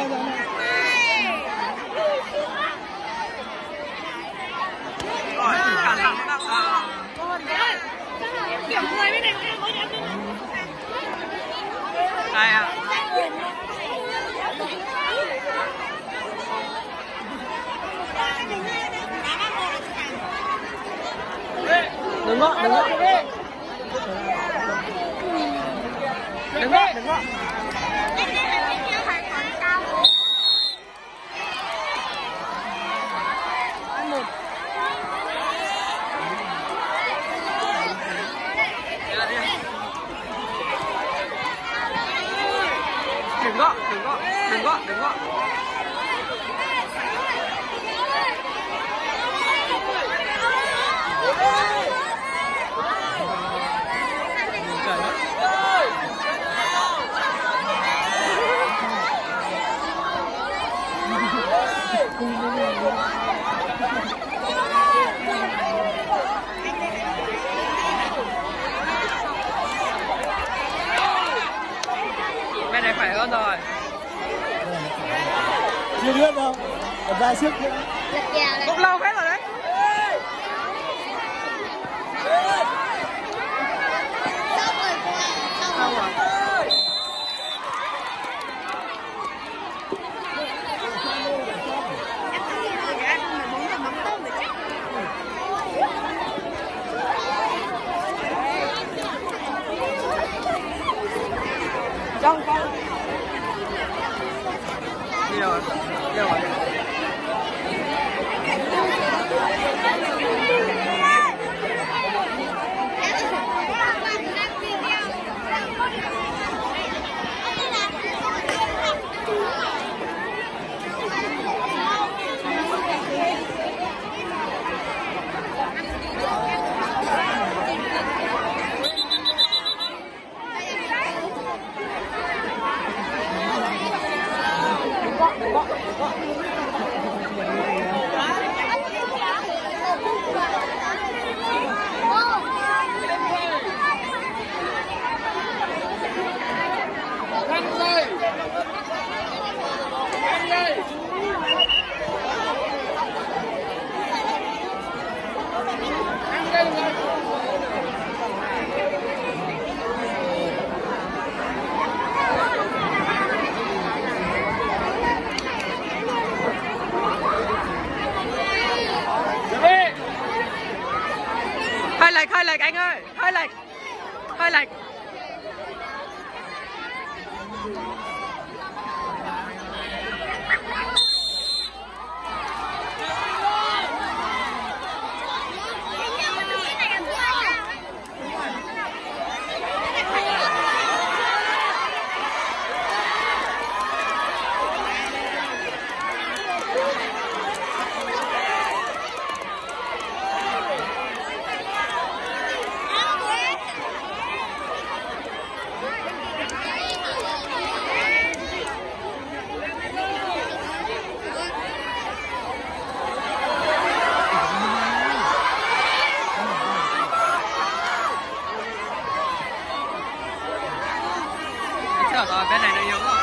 Kiểu người bên này có nhắn đây à. Đừng có, đừng có. Đừng có, đừng có. Đừng có, đừng có, đừng có, đừng có. Bên này khỏe hơn rồi. Chưa biết đâu, ra sức cũng lâu hết rồi đấy. Xong rồi. Trong con đi đâu rồi? Đi đâu rồi? Hơi lệch anh ơi, hơi lệch, hơi lệch. Rồi bên này nó yếu rồi.